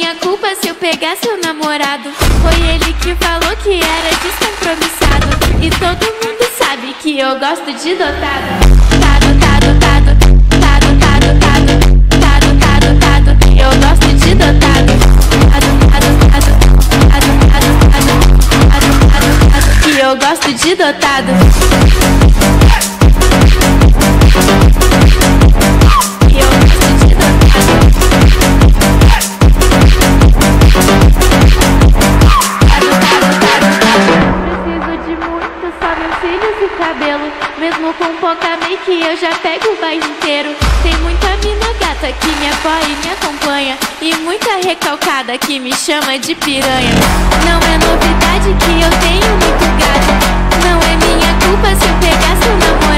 minha culpa se eu pegar seu namorado. Foi ele que falou que era descompromissado. E todo mundo sabe que eu gosto de dotado. Eu gosto de dotado. E eu gosto de dotado. Mesmo com pouca make eu já pego o bairro inteiro. Tem muita mina gata que me apoia e me acompanha, e muita recalcada que me chama de piranha. Não é novidade que eu tenho muito gato. Não é minha culpa se eu pegar seu namorado.